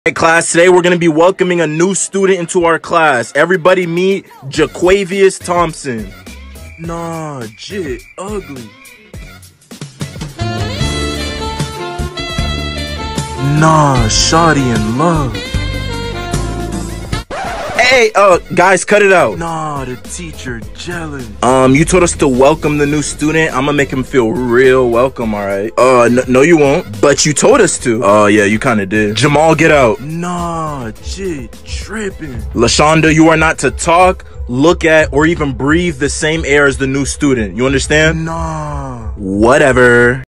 Hey class, today we're going to be welcoming a new student into our class. Everybody meet Jaquavius Thompson. Nah, jit, ugly. Nah, shawty in love. Hey, guys, cut it out. Nah, the teacher jealous. You told us to welcome the new student. I'm gonna make him feel real welcome, alright? No you won't. But you told us to. Oh, yeah, you kinda did. Jamal, get out. Nah, jit, tripping. LaShonda, you are not to talk, look at, or even breathe the same air as the new student. You understand? Nah. Whatever.